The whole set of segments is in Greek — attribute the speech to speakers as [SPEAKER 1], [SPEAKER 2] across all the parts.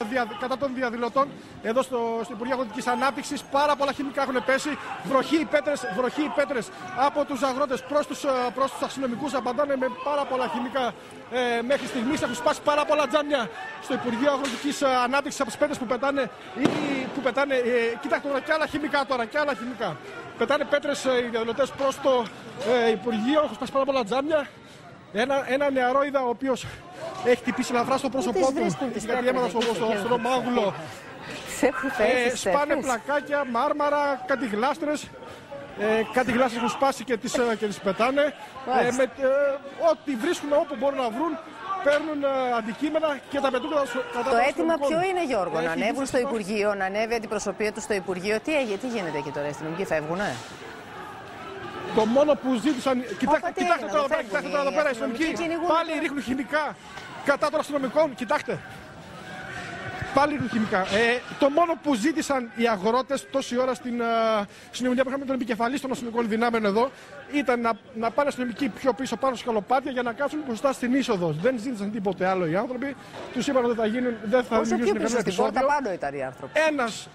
[SPEAKER 1] κατά των διαδηλωτών εδώ στο Υπουργείο Αγροτικής Ανάπτυξης. Πάρα πολλά χημικά έχουν πέσει. Βροχή οι πέτρες από τους αγρότες προς τους αστυνομικούς. Απαντάνε με πάρα πολλά χημικά μέχρι στιγμής. Έχουν σπάσει πάρα πολλά τζάμια στο Υπουργείο Αγροτικής Ανάπτυξης από τις πέτρες που πετάνε. Κοιτάξτε τώρα, και άλλα χημικά τώρα, και άλλα χημικά. Πετάνε πέτρες οι διαδηλωτές προς το Υπουργείο. Έχουν σπάσει πάρα πολλά τζάμια. Ένα νεαρό είδα ο οποίος έχει χτυπήσει ελαφρά στο πρόσωπό του. Έχει κάτι αίματα στο μάγουλο. Σπάνε πλακάκια, μάρμαρα, κάτι γλάστρες. Κάτι γλάστρες έχουν σπάσει και τις πετάνε. Ό,τι βρίσκουν, όπου μπορούν να βρουν, παίρνουν αντικείμενα και τα πετούν κατά
[SPEAKER 2] το αίτημα ποιο είναι, Γιώργο, να ανέβουν στο Υπουργείο, να ανέβει η αντιπροσωπεία του στο Υπουργείο? Τι γίνεται εκεί τώρα, οι αστυνομικοί φεύγουνε?
[SPEAKER 1] Το μόνο που ζήτησαν. Κοιτάξτε τώρα εδώ πέρα, οι αστυνομικοί πάλι ρίχνουν χημικά κατά των αστυνομικών. Κοιτάξτε. Πάλι ρίχνουν χημικά. Το μόνο που ζήτησαν οι αγρότες τόση ώρα στην συνομιλία που είχαμε με τον επικεφαλής των αστυνομικών δυνάμεων εδώ ήταν να πάνε αστυνομικοί πιο πίσω πάνω στα σκαλοπάτια για να κάτσουν μπροστά στην είσοδο. Δεν ζήτησαν τίποτε άλλο οι άνθρωποι. Τους είπαν ότι δεν θα δημιουργήσουν κανένα επεισόδιο.
[SPEAKER 2] Πόρτα πάνω ήταν οι άνθρωποι.
[SPEAKER 1] Ένας.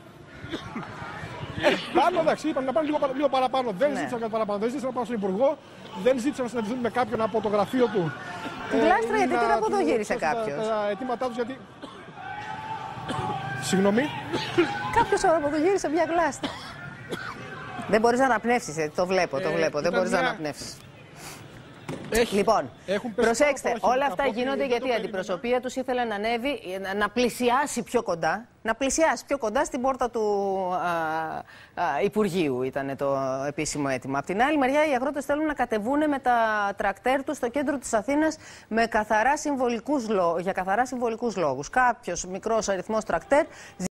[SPEAKER 1] Πάνω, εντάξει, είπαν να πάνε λίγο παραπάνω. Δεν ζήτησαν κάτι παραπάνω. Δεν ζήτησαν να πάνε στον Υπουργό. Δεν ζήτησαν να συναντηθούν με κάποιον από το γραφείο του.
[SPEAKER 2] Την γλάστρα, γιατί την αποδογύρισε κάποιος?
[SPEAKER 1] Τα αιτήματά τους, γιατί. Συγγνώμη.
[SPEAKER 2] Κάποιος αποδογύρισε μια γλάστρα. Δεν μπορείς να αναπνεύσεις, το βλέπω. Δεν μπορείς να αναπνεύσεις. Λοιπόν, προσέξτε, όλα αυτά γίνονται γιατί η αντιπροσωπεία τους ήθελε να ανέβει, να πλησιάσει πιο κοντά. Να πλησιάσει πιο κοντά στην πόρτα του Υπουργείου ήταν το επίσημο αίτημα. Απ' την άλλη μεριά, οι αγρότες θέλουν να κατεβούν με τα τρακτέρ τους στο κέντρο της Αθήνας για καθαρά συμβολικούς λόγους. Κάποιος μικρός αριθμός τρακτέρ